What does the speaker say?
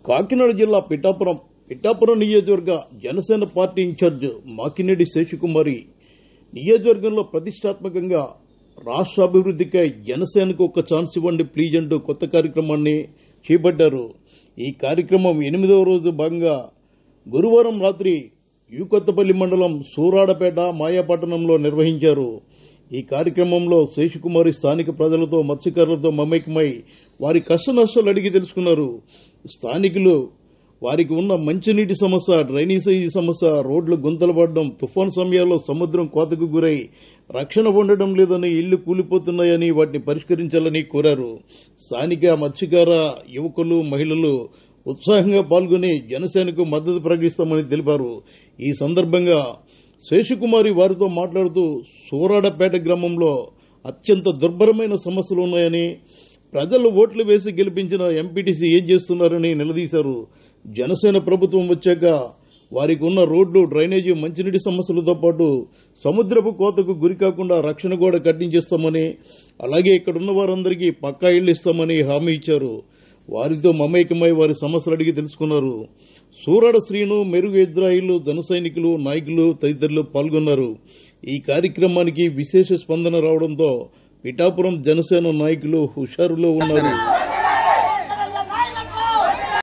కాకినాడ జిల్లా పిఠాపురం నియోజకవర్గ Janasena party incharge Makinedi Seshakumari నియోజకవర్గంలో ప్రతిష్టాత్మకంగా రాష్ట్ర అభివృద్ధికై జనసేనకు ఒక ఛాన్స్ ఇవ్వండి ప్లీజ్ అంటూ కొత్త కార్యక్రమాన్ని చేపట్టారు. ఈ కార్యక్రమం 8వ రోజు భాగంగా గురువారం రాత్రి యూకొత్తపల్లి మండలం సూరాడపేట మాయాపట్టణంలో నిర్వహించారు. ఈ కార్యక్రమంలో శేషకుమారి స్థానిక ప్రజలతో మత్స్యకారులతో మమేకమై వారి కష్టనష్టాలు అడిగి తెలుసుకున్నారు. స్థానికులు వారికి ఉన్న మంచినీటి సమస్య, డ్రైనేజీ సమస్య, రోడ్లు గుంతలు పడడం, తుఫాను సమయాల్లో సముద్రం కోతకు గురై రక్షణ ఉండడం లేదని, ఇళ్లు కూలిపోతున్నాయని వాటిని పరిష్కరించాలని కోరారు. స్థానిక మత్స్యకార యువకులు, మహిళలు ఉత్సాహంగా పాల్గొని జనసేనకు మద్దతు ప్రకటిస్తామని తెలిపారు. ఈ సందర్భంగా శేషకుమారి వారితో మాట్లాడుతూ సూరాడపేట గ్రామంలో అత్యంత దుర్భరమైన సమస్యలు ఉన్నాయని, ప్రజలు ఓట్లు వేసి గెలిపించిన ఎంపీటీసీ ఏం చేస్తున్నారని నిలదీశారు. జనసేన ప్రభుత్వం వచ్చాక వారికి ఉన్న రోడ్లు, డ్రైనేజీ, మంచినీటి సమస్యలతో పాటు సముద్రపు కోతకు గురికాకుండా రక్షణ గోడ కట్టించేస్తామని, అలాగే ఇక్కడున్న వారందరికీ పక్కా ఇళ్లు ఇస్తామని హామీ ఇచ్చారు. వారితో మమేకమై వారి సమస్యలు అడిగి తెలుసుకున్నారు. సూరాడ శ్రీను, మెరుగు ఇజ్రాయిలు, జన సైనికులు, నాయకులు తదితరులు పాల్గొన్నారు. ఈ కార్యక్రమానికి విశేష స్పందన రావడంతో పిఠాపురం జనసేన నాయకులు హుషారులో ఉన్నారు.